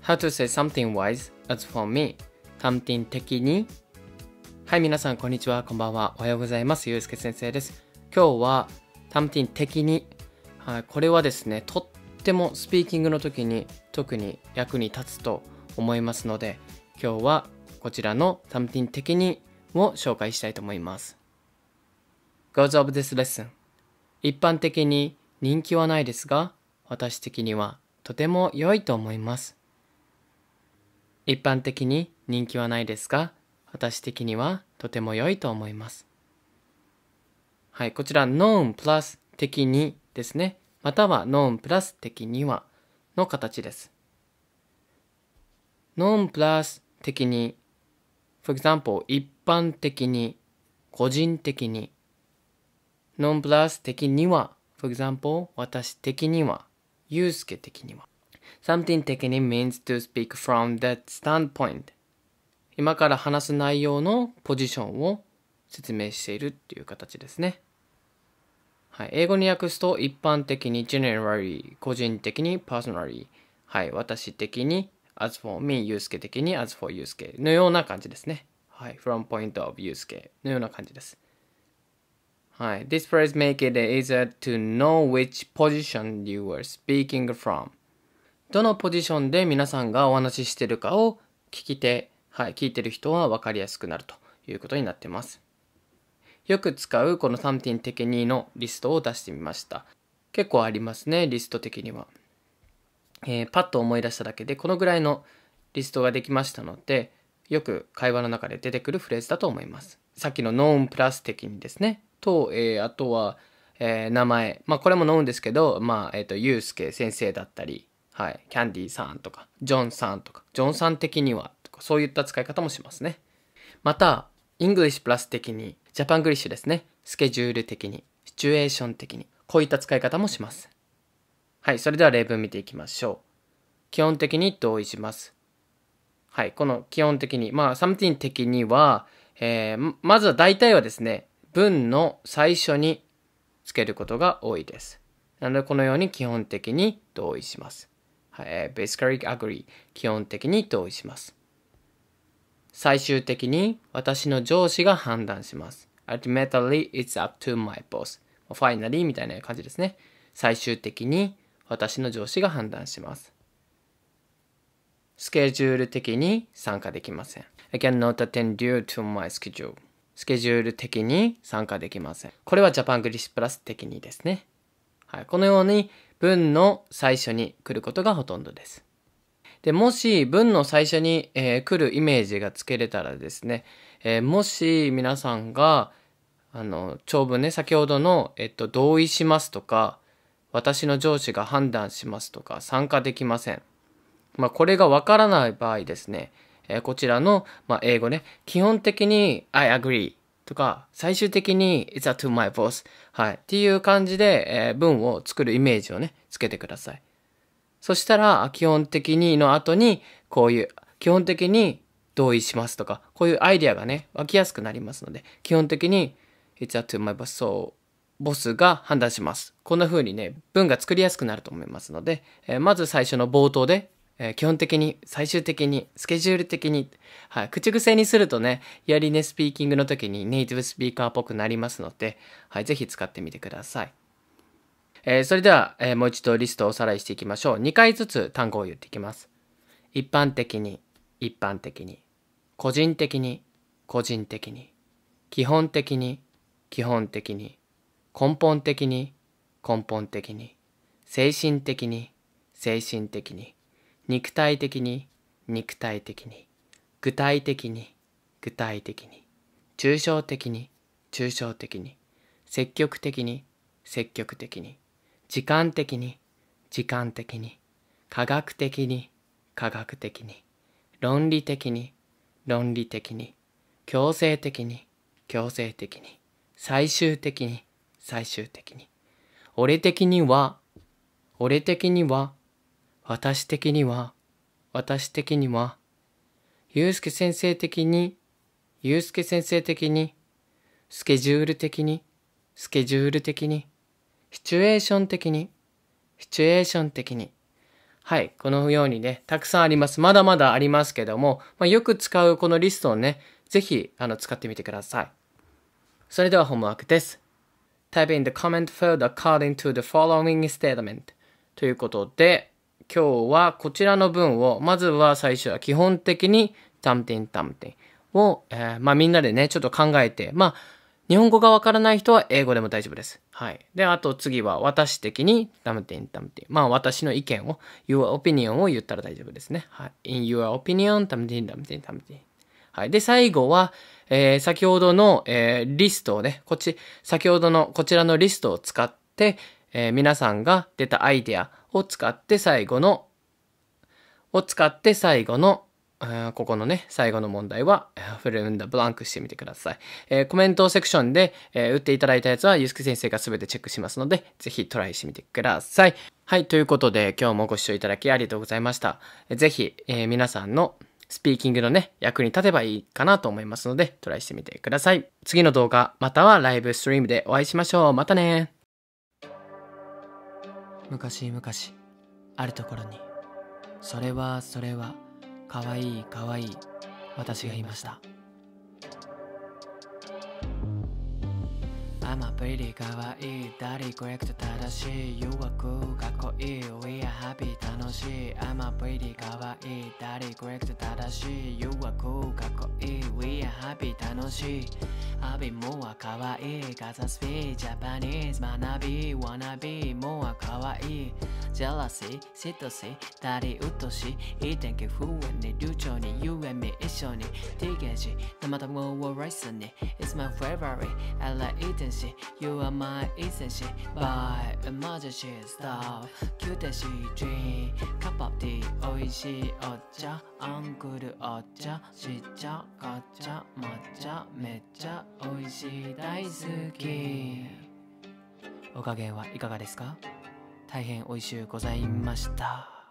How to say something wise as for me. 端点的に。はい、皆さん、こんにちは。こんばんは。おはようございます。ゆうすけ先生です。今日は、端点的に。はい、これはですね、とってもスピーキングの時に特に役に立つと思いますので、今日はこちらの端点的にを紹介したいと思います。Goals of this lesson. 一般的に人気はないですが、私的にはとても良いと思います。一般的に人気はないですが、私的にはとても良いと思います。はい、こちら known プラス的にですね。または known プラス的にはの形です。known プラス的に for example 一般的に個人的に known プラス的には for example 私的にはゆうすけ的には something 的に means to speak from that standpoint 今から話す内容のポジションを説明しているっていう形ですね。はい、英語に訳すと一般的に generally 個人的に personally はい、私的に as for me ゆうすけ的に as for ゆうすけのような感じですね。はい、from point of ゆうすけのような感じです。はい、this phrase make it easier to know which position you are speaking from どのポジションで皆さんがお話ししているかを聞いてる人は分かりやすくなるということになっています。よく使うこのsomething的にのリストを出してみました。結構ありますね、リスト的には。パッと思い出しただけでこのぐらいのリストができましたので、よく会話の中で出てくるフレーズだと思います。さっきの known プラス的にですね。と、あとは、名前。これも known ですけど、ゆうすけ先生だったり、はい、キャンディーさんとか、ジョンさんとか、ジョンさん的にはとか、そういった使い方もしますね。また、English プラス的に、ジャパングリッシュですね。スケジュール的に、シチュエーション的に、こういった使い方もします。はい、それでは例文見ていきましょう。基本的に同意します。はい、この基本的に、something 的には、まずは大体はですね、文の最初につけることが多いです。なので、このように基本的に同意します。はい、basically agree。基本的に同意します。最終的に私の上司が判断します。Ultimately, it's up to my boss.Finally みたいな感じですね。最終的に私の上司が判断します。スケジュール的に参加できません。I cannot attend due to my schedule. スケジュール的に参加できません。これはジャパングリッシュプラス的にですね。はい、このように文の最初に来ることがほとんどです。でもし文の最初に、来るイメージがつけれたらですね、もし皆さんが長文ね、先ほどの、同意しますとか、私の上司が判断しますとか、参加できません。これがわからない場合ですね、こちらの、英語ね、基本的に I agree とか、最終的に It's up to my boss はい、っていう感じで、文を作るイメージをね、つけてください。そしたら、基本的にの後に、こういう、基本的に同意しますとか、こういうアイデアがね、湧きやすくなりますので、基本的に、It's up to my boss. そう、ボスが判断します。こんな風にね、文が作りやすくなると思いますので、まず最初の冒頭で、基本的に、最終的に、スケジュール的に、はい、口癖にするとね、よりね、スピーキングの時にネイティブスピーカーっぽくなりますので、はい、ぜひ使ってみてください。それでは、もう一度リストをおさらいしていきましょう。2回ずつ単語を言っていきます。一般的に、一般的に。個人的に、個人的に。基本的に、基本的に。根本的に、根本的に。精神的に、精神的に。肉体的に、肉体的に。具体的に、具体的に。抽象的に、抽象的に。積極的に、積極的に。時間的に、時間的に、科学的に、科学的に、論理的に、論理的に、強制的に、強制的に、最終的に、最終的に、俺的には、俺的には、私的には、私的には、ゆうすけ先生的に、ゆうすけ先生的に、スケジュール的に、スケジュール的に、シチュエーション的に、シチュエーション的に、 はい、このようにね、たくさんあります。まだまだありますけども、よく使うこのリストをね、ぜひ使ってみてください。それではホームワークです。Type in the comment field according to the following statement ということで、今日はこちらの文を、まずは最初は基本的に something something を、みんなでね、ちょっと考えて、日本語がわからない人は英語でも大丈夫です。はい。で、あと次は私的に something something。私の意見を、your opinion を言ったら大丈夫ですね。はい。in your opinion, something something something。はい。で、最後は、先ほどの、リストをね、先ほどのこちらのリストを使って、皆さんが出たアイデアを使って最後の、ここのね、最後の問題は、フルンダブランクしてみてください。コメントセクションで、打っていただいたやつは、ゆうすけ先生がすべてチェックしますので、ぜひトライしてみてください。はい、ということで、今日もご視聴いただきありがとうございました。ぜひ、皆さんのスピーキングのね、役に立てばいいかなと思いますので、トライしてみてください。次の動画、またはライブストリームでお会いしましょう。またね。昔々、あるところに、それは、かわいい私がいました。I'm a pretty かわいい、ダリコレクト正しい、誘惑かっこいい、We are happy 楽しい。I'm a pretty かわいい、ダリコレクト正しい、誘惑かっこいい、We are happy 楽しい。アビもはかわいい、ガザスピー、ジャパニーズ、学び、ワナビもはかわいい。ジェラシー、嫉妬し、ダリうっとし、いい天気不安に、流暢に、You and me 一緒に、ティゲージ、生卵をライスに、It's my favorite, I like eating shit.You are my essential by emergency stuff キューテシードリーカップアップティー美味しいお茶アングルお茶し茶抹茶抹茶めっちゃ美味しい大好きお加減はいかがですか？大変美味しゅうございました。